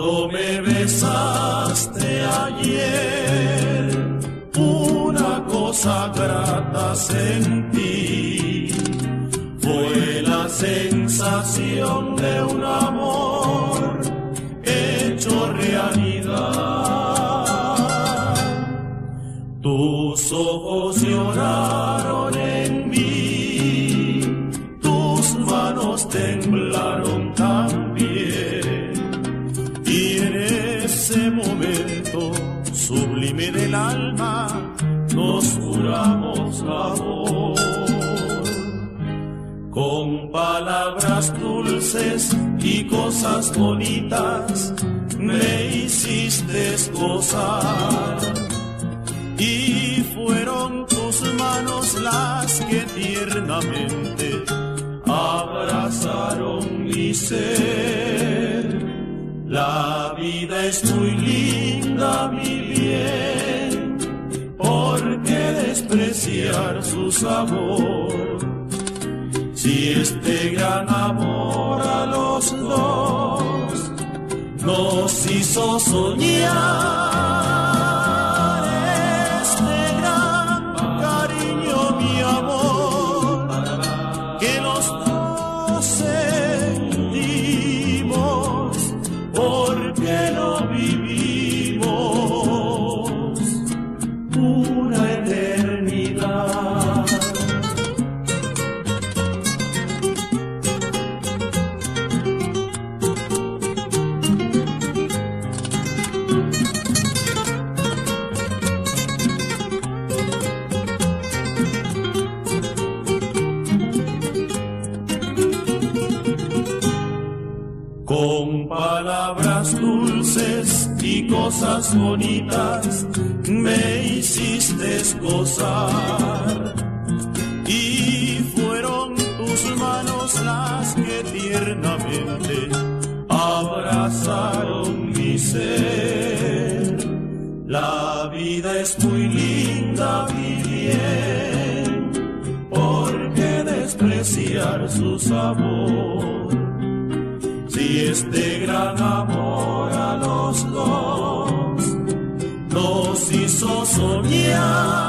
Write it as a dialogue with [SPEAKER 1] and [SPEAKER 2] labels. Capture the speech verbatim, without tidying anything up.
[SPEAKER 1] Cuando me besaste ayer, una cosa grata sentí. Fue la sensación de un amor hecho realidad. Tus ojos lloraron en mí, tus manos temblaron también. Y en ese momento sublime del alma nos juramos amor. Con palabras dulces y cosas bonitas me hiciste gozar. Y fueron tus manos las que tiernamente abrazaron mi ser. La vida es muy linda, mi bien, ¿por qué despreciar su sabor? Si este gran amor a los dos nos hizo soñar, este gran cariño, mi amor, que los dos sentimos, porque lo vivimos una eternidad. Con palabras dulces y cosas bonitas me hiciste gozar. Y fueron tus manos las que tiernamente abrazaron mi ser. La vida es muy linda, mi bien, ¿por qué despreciar su sabor? Si este gran amor a los dos nos hizo soñar.